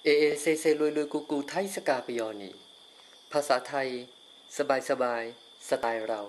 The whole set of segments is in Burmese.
เอเอเซเซลุยลุยกูกูไทยสกาปยอนีภาษาไทยสบายสบายสไตล์เรา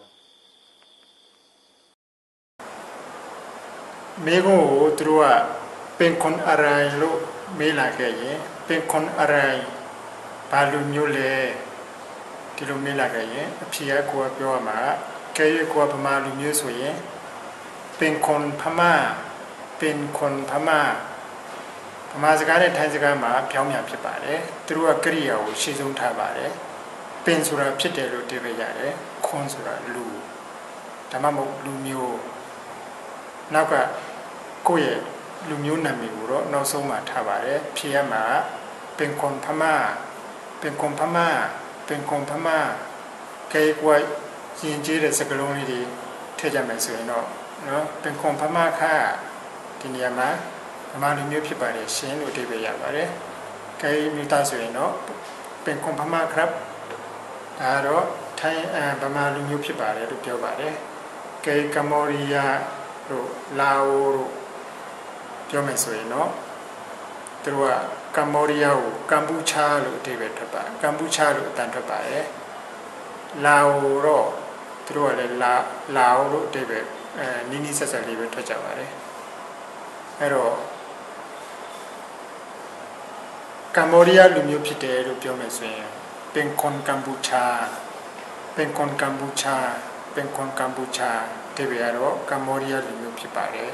เมฆโหตรัวเป็นคนอะไรลูกเมลาแกเยเป็นคนอะไรบาลูမျိုးလေဒီလိုမေးလာခဲ့ရင်အဖြေကကိုယ်ပြောရမှာကဲရွေးကိုယ်ဗမာလူမျိုးဆိုရင်เป็นคนพม่าเป็นคนพม่าဗမာစကားနဲ့ထိုင်းစကားမှာပြောင်းပြန်ဖြစ်ပါတယ်သူတို့ကကရိယာကိုရှင်းဆုံးထားပါတယ်ပင်ဆိုတာဖြစ်တယ်လို့သိပေးရတယ်ခွန်ဆိုတာလူဒါမှမဟုတ်လူမျိုးနောက်ကကိုယ့်ရဲ့လူမျိုးနာမည်ကိုတော့နောက်ဆုံးမှထားပါတယ်ဖြေရမှာเป็นคนพม่าเป็นคนพม่าเป็นคนพม่าကဲကွာရင်ကျေးတဲ့စကားလုံးလေးတွေထည့်ကြမယ်ဆိုရင်တော့နော်เป็นคนพม่าค่ะဒီနေရာမှာဗမာလူမျိုးဖြစ်ပါတယ်ရှင်လို့အဓိပ္ပာယ်ရပါတယ်ကဲမိသားဆိုရင်တော့เป็นคนพม่าครับဒါတော့ထိုင်းဗမာလူမျိုးဖြစ်ပါတယ်လို့ပြောပါတယ်ကဲကမ္ဘောဒီးယားတို့လာအိုတို့ပြောမယ်ဆိုရင်တော့သူတို့ကကမ္ဘောဒီးယားကိုကမ်ပူချာလို့အဓိပ္ပာယ်ထွက်ပါတယ်ကမ်ပူချာလို့အတန်ထွက်ပါတယ်လာအိုတော့သူတို့ကလည်းလာအိုလို့အဓိပ္ပာယ်နီးနီးဆက်ဆက်လေးပဲထွက်ကြပါတယ်အဲ့တော့ကမ္ဘောဒီးယားလူမျိုးဖြစ်တယ်လို့ပြောမယ်ဆိုရင်เป็นคนกัมพูชาเป็นคนกัมพูชาเป็นคนกัมพูชาအဓိပ္ပာယ်ကတော့ကမ္ဘောဒီးယားလူမျိုးဖြစ်ပါတယ်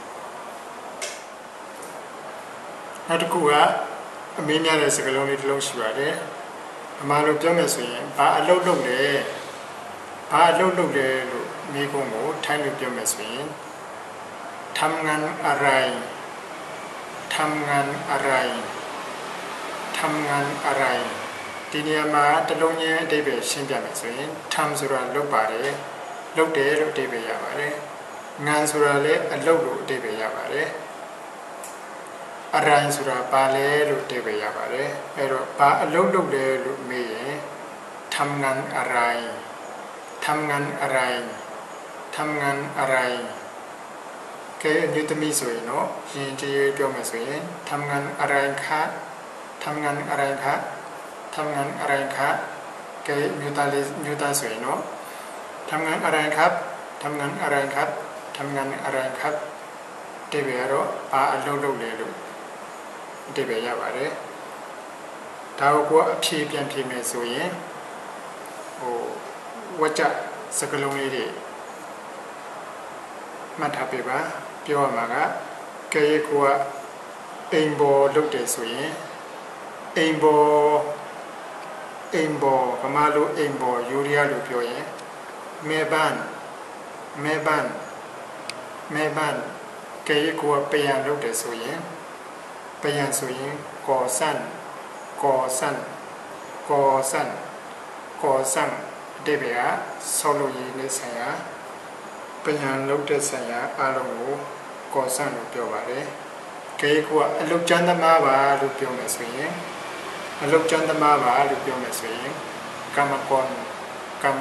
နောက်တစ်ခုကအမေးများတဲ့စကားလုံးလေးတစ်လုံးရှိပါတယ်အမှားလို့ပြောမယ်ဆိုရင်ဘာအလုပ်လုပ်လဲဘာအလုပ်လုပ်လဲလို့မိကုန်းကိုထိုင်းလို့ပြောမယ်ဆိုရင်ทำงานอะไรทำงานอะไรทำงานอะไรဒီနေရာမှာတလုံးချင်းအဓိပ္ပာယ်ရှင်းပြမယ်ဆိုရင်ทำဆိုတာလုပ်ပါတယ်လုပ်တယ်လို့အဓိပ္ပာယ်ရပါတယ်ငานဆိုတာလည်းအလုပ်လို့အဓိပ္ပာယ်ရပါတယ်အရိုင်းဆိုတာပါလဲလို့အဓိပ္ပာယ်ရပါတယ်အဲ့တော့ဘာအလုပ်လုပ်လဲလို့မေးရင်ทำงานอะไรทำงานอะไรทำงานอะไรကဲအမျိုးသမီးဆိုရင်တော့ရင်ကျေးပြောမယ်ဆိုရင်ทำงานอะไรคะทำงานอะไรคะทำงานอะไรคะကဲမြို့သားဆိုရင်တော့ทำงานอะไรครับทำงานอะไรครับทำงานอะไรครับအဓိပ္ပာယ်ကတော့ဘာအလုပ်လုပ်လဲလို့အဓိပ္ပာယ်ရပါတယ်ဒါကိုအဖြေပြန်ဖြေမယ်ဆိုရင်ဝကြစကလုံးလေးတွေမှတ်ထားပေးပါပြောရမှာကကဲကိုအိမ်ပေါ်လုပ်တယ်ဆိုရင်အိမ်ပေါ်ဗမာလိုအိမ်ပေါ်ယူရီးယားလို့ပြောရင်မဲဘန်ကဲကိုပယံလုပ်တယ်ဆိုရင်ပယံဆိုရင်ကောဆန်အဓိပ္ပာယ်ကဆောလို့ရင်းနဲ့ဆိုင်ရာပယံလုပ်တဲ့ဆိုင်ရာအလုံးကိုကောဆန်လို့ပြောပါတယ်ကဲကိုအလုတ်ကျမ်းသမားပါလို့ပြောမယ်ဆိုရင်အလုတ်ကျမ်းသမားပါလို့ပြောမယ်ဆိုရင်ကမ္မကွန်ဒါ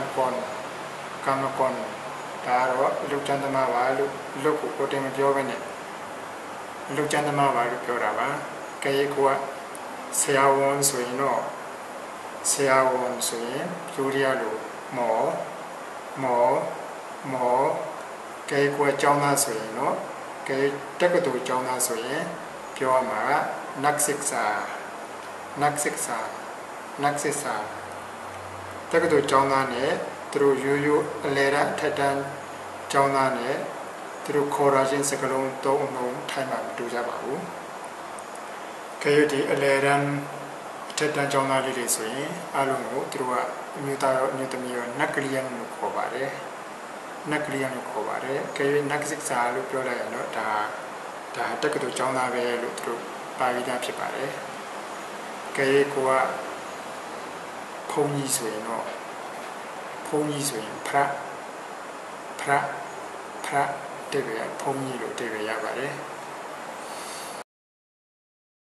တော့အလုတ်ကျမ်းသမားပါလို့လုတ်ကိုတင်မပြောဘဲနဲ့အလုတ်ကျမ်းသမားပါလို့ပြောတာပါကဲကိုဆရာဝန်ဆိုရင်တော့ဆရာဝန်ဆိုရင်ယူရီးယားလို့မောကဲကိုကျောင်းသားဆိုရင်တော့ကဲတက္ကသိုလ်ကျောင်းသားဆိုရင်ပြောရမှာကนักศึกษาတက္ကသိုလ်ကျောင်းသားနဲ့သူတို့ရိုးအလယ်အထက်တန်းကျောင်းသားနဲ့သူတို့ခေါ်ရခြင်းစကားလုံးသုံးလုံးထိုင်မှာမတူကြပါဘူး။ခေတ်ဒီအလယ်တန်းအထက်တန်းကျောင်းသားလေးတွေဆိုရင်အားလုံးကိုသူတို့ကအမျိုးသားရောအမျိုးသမီးရောနတ်ကလျန်လို့ခေါ်ပါတယ်။ခေတ်นักศึกษาလို့ပြောလိုက်ရင်တော့ဒါတက္ကသိုလ်ကျောင်းသားပဲလို့သူတို့ပါပြီးသားဖြစ်ပါတယ်။ခေတ်ကိုကဘုန်းကြီးဆိုရင်ဖရတေရဘုန်းကြီးလို့တေရရပါတယ်